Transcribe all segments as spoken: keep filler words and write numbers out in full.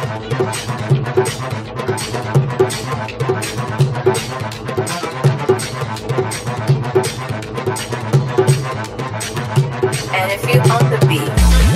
And if you on the beat.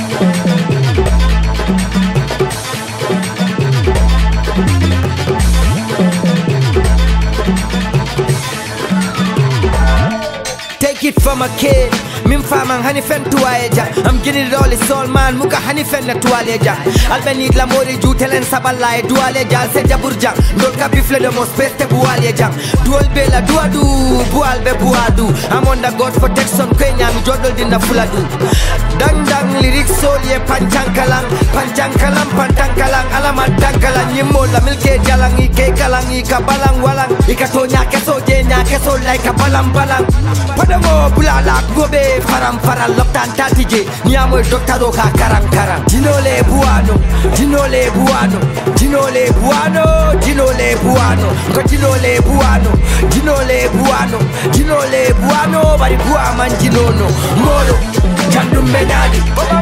Take it from a kid. Mim famang hani fen tuaeja. I'm getting it all, it's all man. Muka hani fen na tualeja. Albenid la mori ju telen sabalae dualeja. Seja burja. Dol ka bifle de mos peste bualeja. Dual bela duadu. Bual be buadu. I'm on the God's protection. Kenya mi jodol din na fuladu. Dang dang lyrics soul ye panchankalang. Panchankalang pantankalang. Alamat dankalang. Yimola milke jalang. Ike kalang. Ika balang walang. Ika tonya keso jenya keso like a balang balang. Padamo bulala gobe. Faram faral loktan tatije niamo doctaro ka karang karang dinole buano dinole buano dinole buano dinole buano ko dinole buano dinole buano dinole buano bari bua man dinono molo jandum benyadi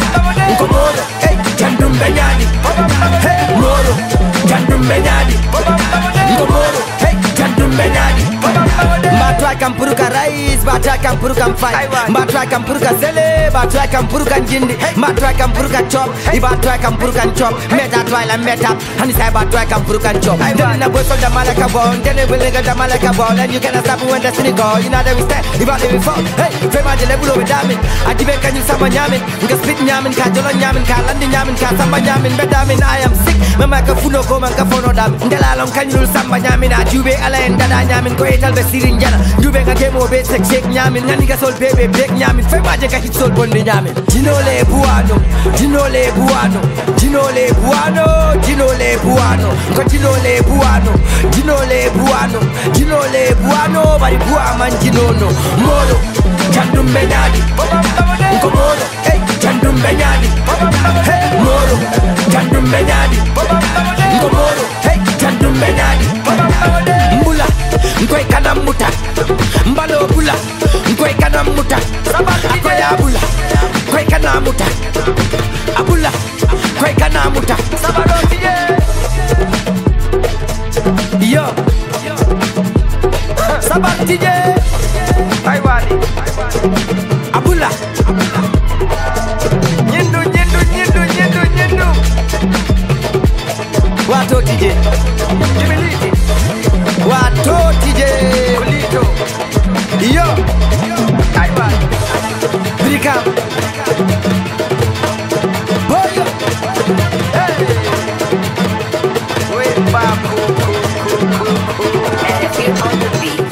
ko molo hey jandum benyadi hey molo jandum benyadi ko molo hey jandum benyadi Matwa kampuruka rais, matwa kampuruka mfai, matwa kampuruka zele, matwa kampuruka njindi, matwa kampuruka chop, ibatwa kampuruka chop, meta twaila meta, hani sai batwa kampuruka chop. Then na boy from the Malaka bone, then we will get the Malaka bone, and you cannot stop when destiny go. You know that we stay, if I live before, hey, fema de lebulo with damin, I give can you sama nyamin, we can spit nyamin, ka jolo nyamin, ka landi nyamin, ka sama nyamin, bedamin. I am sick, mama ka funo ko man ka fono dam, ndela long kan you sama nyamin, a jube ala ndada nyamin, ko etal be sirin jana. You beg a game of it, shake nyamin, naniga sol baby, break nyamin, fema jeka hit sol bondi nyamin. Dinole buano, dinole buano, dinole buano, dinole buano, ko dinole buano, dinole buano, dinole buano, bari bua man dinono, molo, jandum benyadi, ko molo, hey, jandum benyadi, hey, molo, jandum benyadi, ko molo, hey, jandum benyadi, mbula. Nkwe kana muta mbalo bula nkwe kana muta akoya abula nkwe kana muta abula nkwe kana muta sabaroti ye yo sabaroti ye Taiwani abula nyindu nyindu nyindu nyindu nyindu wato tije jibiliti wato tije kulito yo Taiwan Brikam boyo hey we babu And if you on the beat.